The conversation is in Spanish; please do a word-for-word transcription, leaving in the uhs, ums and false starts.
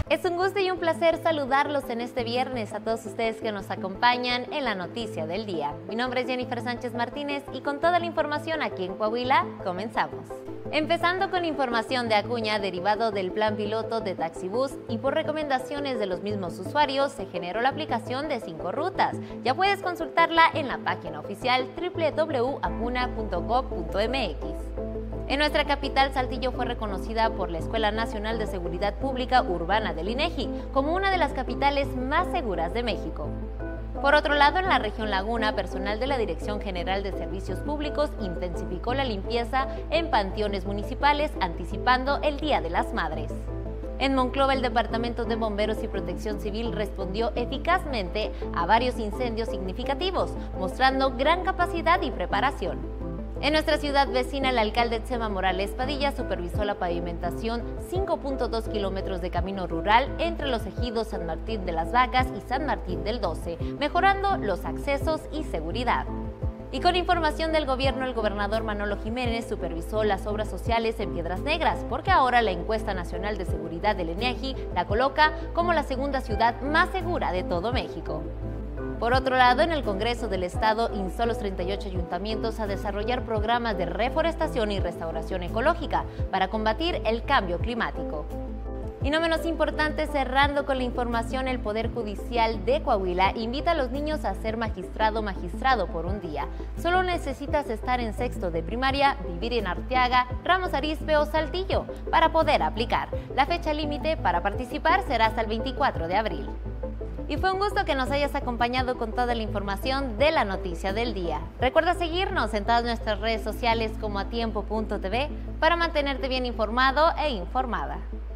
Es un gusto y un placer saludarlos en este viernes a todos ustedes que nos acompañan en la noticia del día. Mi nombre es Jennifer Sánchez Martínez y con toda la información aquí en Coahuila, comenzamos. Empezando con información de Acuña derivado del plan piloto de Taxibús y por recomendaciones de los mismos usuarios se generó la aplicación de cinco rutas. Ya puedes consultarla en la página oficial doble u doble u doble u punto acuna punto gob punto eme equis. En nuestra capital, Saltillo fue reconocida por la Escuela Nacional de Seguridad Pública Urbana del INEGI como una de las capitales más seguras de México. Por otro lado, en la región Laguna, personal de la Dirección General de Servicios Públicos intensificó la limpieza en panteones municipales, anticipando el Día de las Madres. En Monclova, el Departamento de Bomberos y Protección Civil respondió eficazmente a varios incendios significativos, mostrando gran capacidad y preparación. En nuestra ciudad vecina, el alcalde Tsema Morales Padilla supervisó la pavimentación cinco punto dos kilómetros de camino rural entre los ejidos San Martín de las Vacas y San Martín del doce, mejorando los accesos y seguridad. Y con información del gobierno, el gobernador Manolo Jiménez supervisó las obras sociales en Piedras Negras, porque ahora la encuesta nacional de seguridad del INEGI la coloca como la segunda ciudad más segura de todo México. Por otro lado, en el Congreso del Estado instó a los treinta y ocho ayuntamientos a desarrollar programas de reforestación y restauración ecológica para combatir el cambio climático. Y no menos importante, cerrando con la información, el Poder Judicial de Coahuila invita a los niños a ser magistrado o magistrado por un día. Solo necesitas estar en sexto de primaria, vivir en Arteaga, Ramos Arizpe o Saltillo para poder aplicar. La fecha límite para participar será hasta el veinticuatro de abril. Y fue un gusto que nos hayas acompañado con toda la información de la noticia del día. Recuerda seguirnos en todas nuestras redes sociales como atiempo punto te ve para mantenerte bien informado e informada.